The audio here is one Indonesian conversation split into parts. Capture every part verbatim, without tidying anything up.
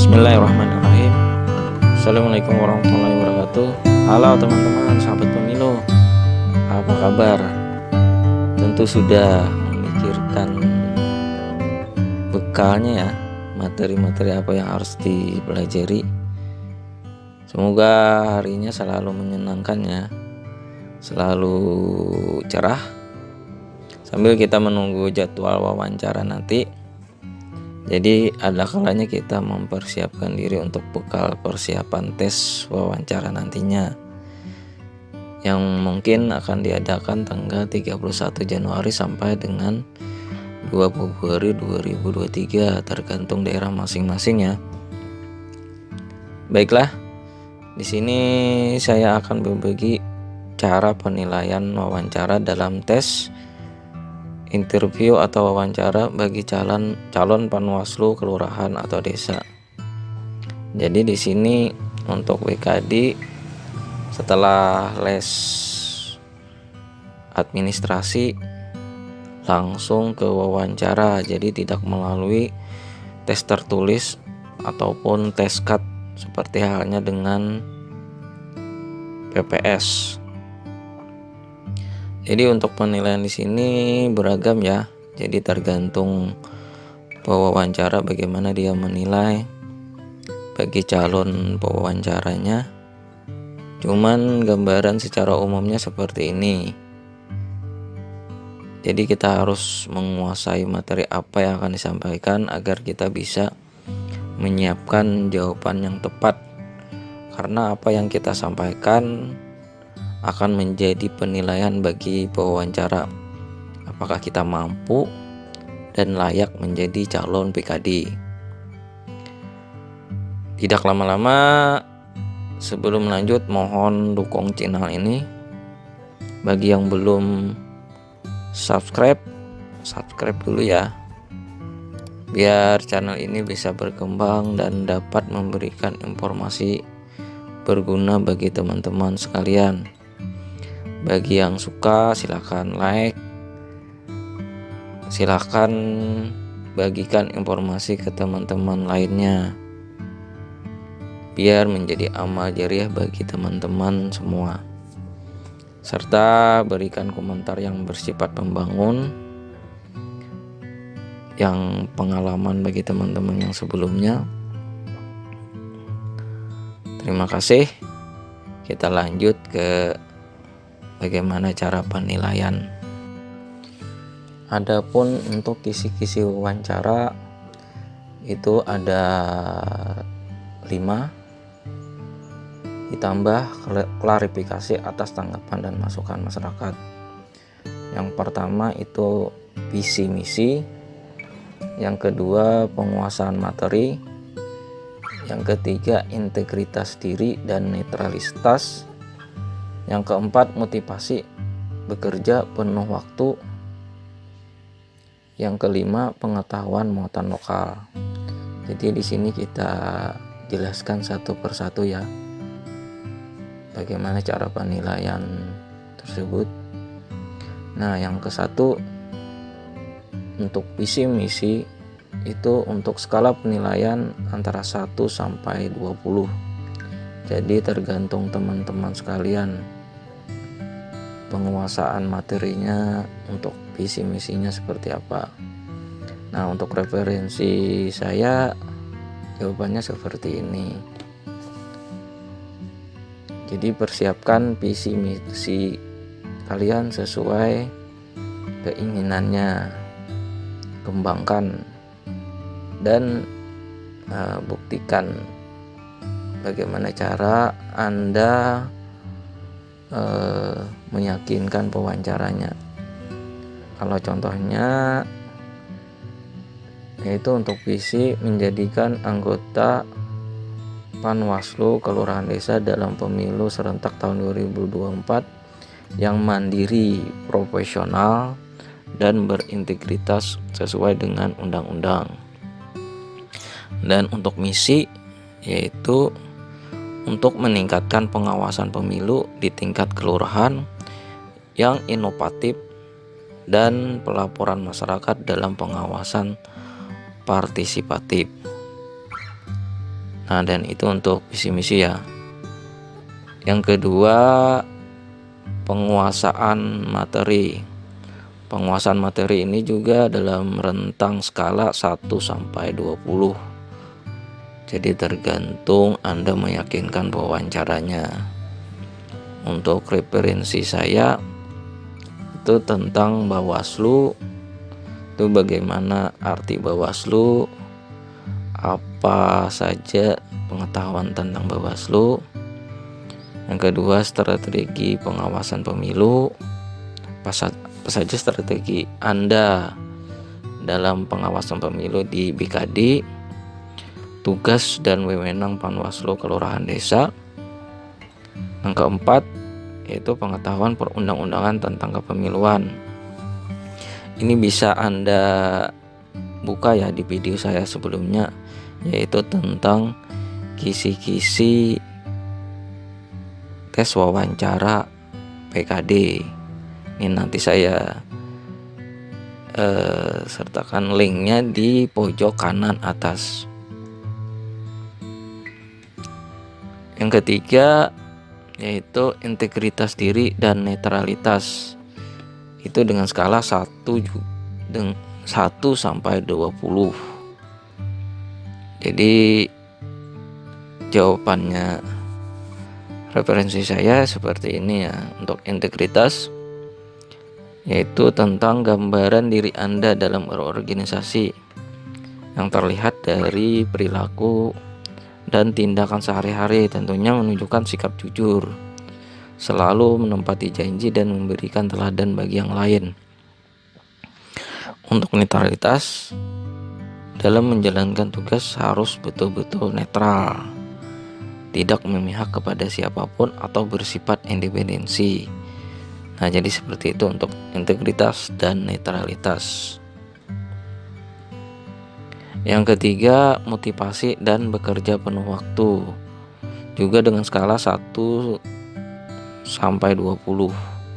Bismillahirrahmanirrahim. Assalamualaikum warahmatullahi wabarakatuh. Halo teman-teman, sahabat pemilu, apa kabar? Tentu sudah memikirkan bekalnya ya, materi-materi apa yang harus dipelajari. Semoga harinya selalu menyenangkan ya, selalu cerah. Sambil kita menunggu jadwal wawancara nanti, jadi ada kalanya kita mempersiapkan diri untuk bekal persiapan tes wawancara nantinya, yang mungkin akan diadakan tanggal tiga puluh satu Januari sampai dengan dua Februari dua ribu dua puluh tiga, tergantung daerah masing-masing ya. Baiklah, di sini saya akan berbagi cara penilaian wawancara dalam tes interview atau wawancara bagi calon calon panwaslu kelurahan atau desa. Jadi di sini untuk W K D setelah les administrasi langsung ke wawancara, jadi tidak melalui tes tertulis ataupun tes C A T seperti halnya dengan P P S. Jadi untuk penilaian di sini beragam ya. Jadi tergantung pewawancara bagaimana dia menilai bagi calon pewawancaranya. Cuman gambaran secara umumnya seperti ini. Jadi kita harus menguasai materi apa yang akan disampaikan agar kita bisa menyiapkan jawaban yang tepat. Karena apa yang kita sampaikan akan menjadi penilaian bagi pewawancara, apakah kita mampu dan layak menjadi calon P K D. Tidak lama-lama, sebelum lanjut mohon dukung channel ini. Bagi yang belum subscribe, subscribe dulu ya, biar channel ini bisa berkembang dan dapat memberikan informasi berguna bagi teman-teman sekalian. Bagi yang suka silahkan like, silahkan bagikan informasi ke teman-teman lainnya, biar menjadi amal jariah bagi teman-teman semua. Serta berikan komentar yang bersifat membangun, yang pengalaman bagi teman-teman yang sebelumnya. Terima kasih. Kita lanjut ke bagaimana cara penilaian. Adapun untuk kisi-kisi wawancara itu ada lima, ditambah klarifikasi atas tanggapan dan masukan masyarakat. Yang pertama itu visi misi, yang kedua penguasaan materi, yang ketiga integritas diri dan netralitas, yang keempat motivasi bekerja penuh waktu, yang kelima pengetahuan muatan lokal. Jadi di sini kita jelaskan satu persatu ya, bagaimana cara penilaian tersebut. Nah, yang ke satu untuk visi misi itu untuk skala penilaian antara satu sampai dua puluh. Jadi tergantung teman-teman sekalian penguasaan materinya untuk visi misinya seperti apa. Nah, untuk referensi saya jawabannya seperti ini. Jadi persiapkan visi misi kalian sesuai keinginannya, kembangkan dan uh, buktikan bagaimana cara Anda uh, meyakinkan pewawancaranya. Kalau contohnya yaitu untuk visi menjadikan anggota Panwaslu Kelurahan Desa dalam pemilu serentak tahun dua ribu dua puluh empat yang mandiri, profesional, dan berintegritas sesuai dengan undang-undang. Dan untuk misi yaitu untuk meningkatkan pengawasan pemilu di tingkat kelurahan yang inovatif dan pelaporan masyarakat dalam pengawasan partisipatif. Nah, dan itu untuk visi misi ya. Yang kedua, penguasaan materi. Penguasaan materi ini juga dalam rentang skala satu sampai dua puluh. Jadi tergantung Anda meyakinkan pewawancaranya. Untuk referensi saya itu tentang Bawaslu, itu bagaimana arti Bawaslu, apa saja pengetahuan tentang Bawaslu. Yang kedua, strategi pengawasan pemilu, apa saja strategi Anda dalam pengawasan pemilu di B K D, tugas dan wewenang Panwaslu Kelurahan Desa. Yang keempat, yaitu pengetahuan perundang-undangan tentang kepemiluan. Ini bisa Anda buka ya di video saya sebelumnya, yaitu tentang kisi-kisi tes wawancara P K D. Ini nanti saya eh, sertakan linknya di pojok kanan atas. Yang ketiga, yaitu integritas diri dan netralitas. Itu dengan skala satu dengan satu sampai dua puluh. Jadi jawabannya referensi saya seperti ini ya. Untuk integritas, yaitu tentang gambaran diri Anda dalam berorganisasi yang terlihat dari perilaku dan tindakan sehari-hari, tentunya menunjukkan sikap jujur, selalu menempati janji dan memberikan teladan bagi yang lain. Untuk netralitas, dalam menjalankan tugas harus betul-betul netral, tidak memihak kepada siapapun atau bersifat independensi. Nah, jadi seperti itu untuk integritas dan netralitas. Yang ketiga, motivasi dan bekerja penuh waktu, juga dengan skala satu sampai dua puluh.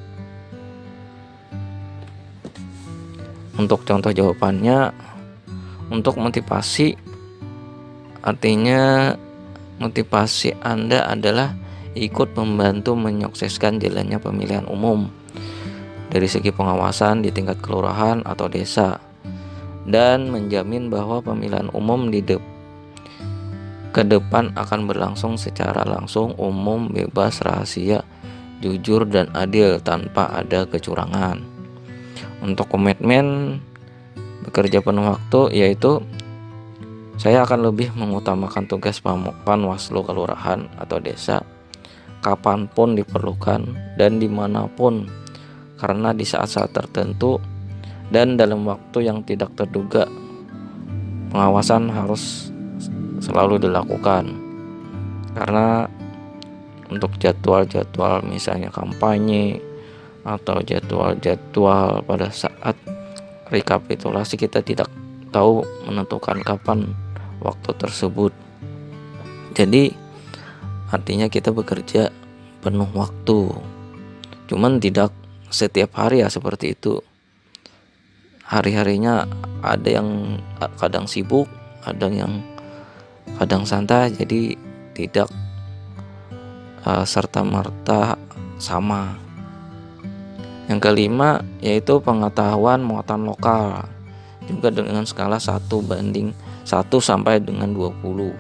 Untuk contoh jawabannya, untuk motivasi artinya motivasi Anda adalah ikut membantu menyukseskan jalannya pemilihan umum dari segi pengawasan di tingkat kelurahan atau desa, dan menjamin bahwa pemilihan umum di de- ke depan akan berlangsung secara langsung, umum, bebas, rahasia, jujur, dan adil tanpa ada kecurangan. Untuk komitmen bekerja penuh waktu, yaitu saya akan lebih mengutamakan tugas Panwaslu Kelurahan atau Desa kapanpun diperlukan dan dimanapun, karena di saat-saat tertentu dan dalam waktu yang tidak terduga, pengawasan harus selalu dilakukan. Karena untuk jadwal-jadwal misalnya kampanye atau jadwal-jadwal pada saat rekapitulasi, kita tidak tahu menentukan kapan waktu tersebut. Jadi artinya kita bekerja penuh waktu, cuman tidak setiap hari ya seperti itu. Hari-harinya ada yang kadang sibuk, ada yang kadang santai, jadi tidak uh, serta-merta sama. Yang kelima, yaitu pengetahuan muatan lokal, juga dengan skala satu banding satu sampai dengan dua puluh.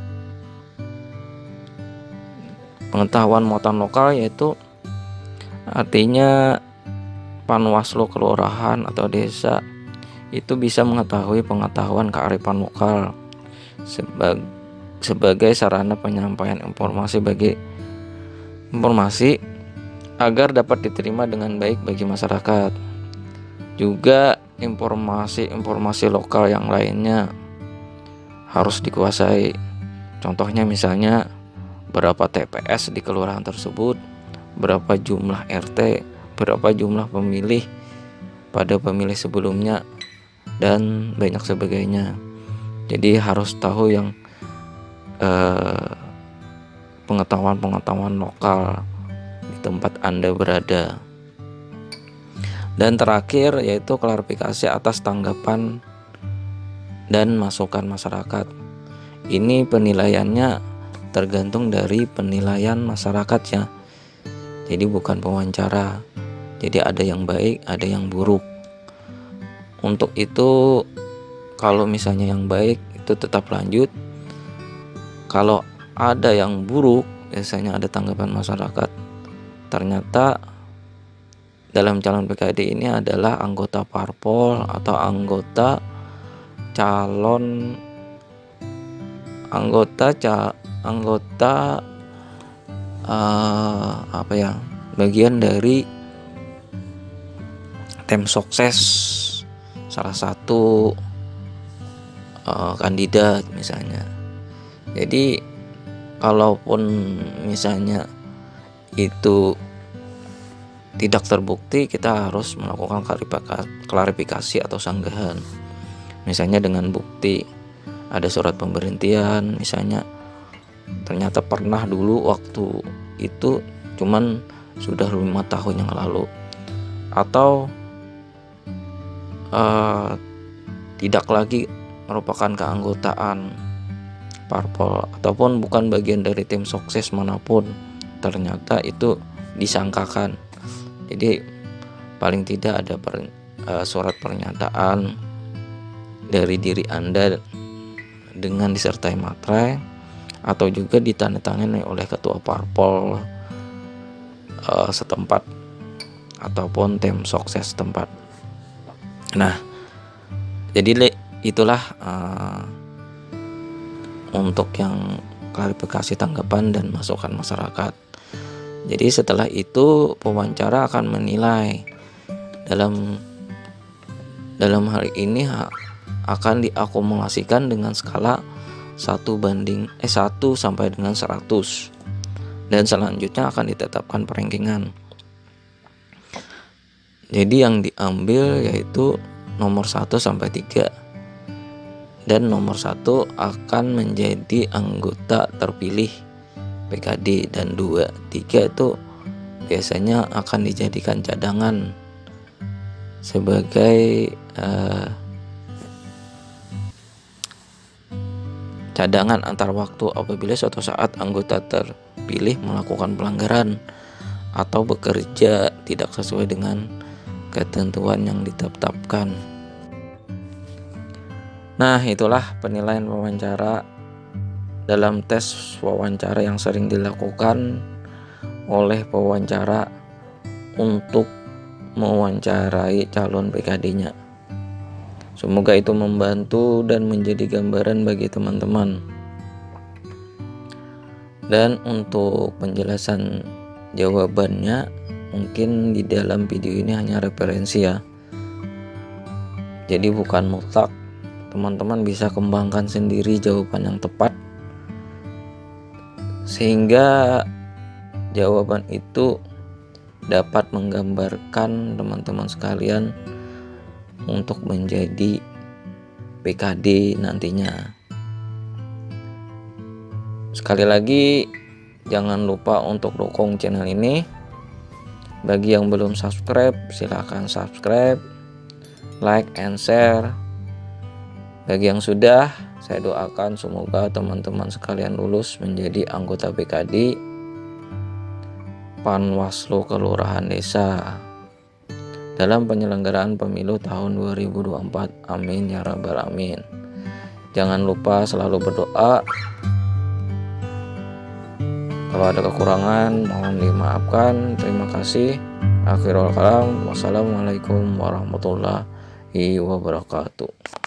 Pengetahuan muatan lokal yaitu artinya Panwaslu Kelurahan atau Desa itu bisa mengetahui pengetahuan kearifan lokal sebagai, sebagai sarana penyampaian informasi bagi informasi agar dapat diterima dengan baik bagi masyarakat. Juga informasi-informasi lokal yang lainnya harus dikuasai. Contohnya misalnya berapa T P S di kelurahan tersebut, berapa jumlah R T, berapa jumlah pemilih pada pemilih sebelumnya, dan banyak sebagainya. Jadi harus tahu yang eh, pengetahuan-pengetahuan lokal di tempat Anda berada. Dan terakhir, yaitu klarifikasi atas tanggapan dan masukan masyarakat. Ini penilaiannya tergantung dari penilaian masyarakatnya. Jadi bukan pewawancara. Jadi ada yang baik, ada yang buruk. Untuk itu kalau misalnya yang baik itu tetap lanjut. Kalau ada yang buruk, biasanya ada tanggapan masyarakat. Ternyata dalam calon P K D ini adalah anggota parpol atau anggota calon anggota ca, anggota uh, apa ya bagian dari tim sukses salah satu uh, kandidat misalnya. Jadi kalaupun misalnya itu tidak terbukti, kita harus melakukan klarifikasi atau sanggahan. Misalnya dengan bukti ada surat pemberhentian, misalnya ternyata pernah dulu waktu itu cuman sudah lima tahun yang lalu, atau uh, tidak lagi merupakan keanggotaan parpol ataupun bukan bagian dari tim sukses manapun, ternyata itu disangkakan. Jadi paling tidak ada per, uh, surat pernyataan dari diri Anda dengan disertai materai atau juga ditandatangani oleh ketua parpol uh, setempat ataupun tim sukses setempat. Nah, jadi itulah uh, untuk yang klarifikasi tanggapan dan masukan masyarakat. Jadi setelah itu pewawancara akan menilai dalam dalam hal ini akan diakumulasikan dengan skala satu banding eh satu sampai dengan seratus, dan selanjutnya akan ditetapkan perankingan. Jadi yang diambil yaitu nomor satu sampai tiga, dan nomor satu akan menjadi anggota terpilih P K D, dan dua, tiga itu biasanya akan dijadikan cadangan sebagai uh, cadangan antar waktu apabila suatu saat anggota terpilih melakukan pelanggaran atau bekerja tidak sesuai dengan ketentuan yang ditetapkan. Nah, itulah penilaian wawancara dalam tes wawancara yang sering dilakukan oleh pewawancara untuk mewawancarai calon P K D-nya. Semoga itu membantu dan menjadi gambaran bagi teman-teman. Dan untuk penjelasan jawabannya mungkin di dalam video ini hanya referensi ya. Jadi bukan mutlak. Teman-teman bisa kembangkan sendiri jawaban yang tepat sehingga jawaban itu dapat menggambarkan teman-teman sekalian untuk menjadi P K D nantinya. Sekali lagi jangan lupa untuk dukung channel ini. Bagi yang belum subscribe, silahkan subscribe, like and share. Bagi yang sudah, saya doakan semoga teman-teman sekalian lulus menjadi anggota P K D Panwaslu Kelurahan Desa dalam penyelenggaraan pemilu tahun dua ribu dua puluh empat. Amin ya rabbal alamin. Jangan lupa selalu berdoa. Kalau ada kekurangan mohon dimaafkan. Terima kasih. Akhirul kalam. Wassalamualaikum warahmatullahi wabarakatuh.